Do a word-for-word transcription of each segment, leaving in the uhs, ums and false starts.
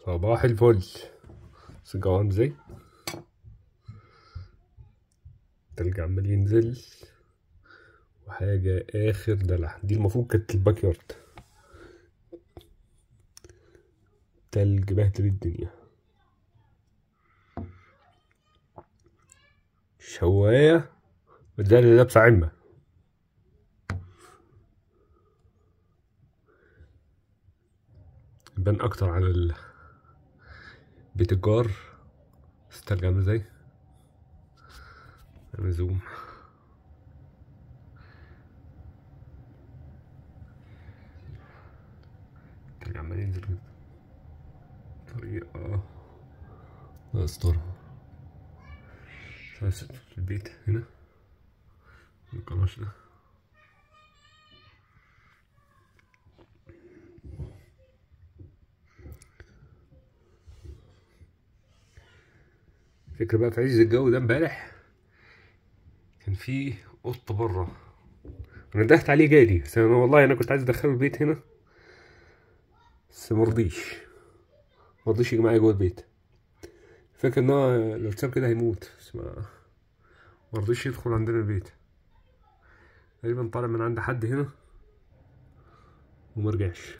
صباح الفل. بس الجو عامل ازاي؟ التلج عمال ينزل وحاجة آخر دلع. دي المفروض كانت الباك يارد. تلج بهدل الدنيا. شواية وده اللي لابسة عمة. يبان أكتر على ال... بيت الجار. بس التلج عامل ازاي؟ أنا زوم. التلج عمال ينزل كده بطريقة لا أسطورها. في البيت هنا القراش ده. فكرة بقى في عز الجو ده امبارح كان في قطة بره. انا ندهت عليه جالي، بس انا والله انا كنت عايز ادخله البيت هنا بس مرضيش مرضيش يجي معايا جوه البيت. فاكر ان هو لو اتساب كده هيموت، بس ما مرضيش يدخل عندنا البيت. تقريبا طالع من عند حد هنا ومرجعش.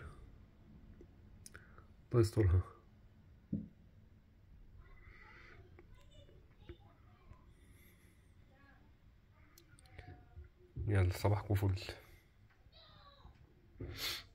الله يسترها. يلا صباحكم فل.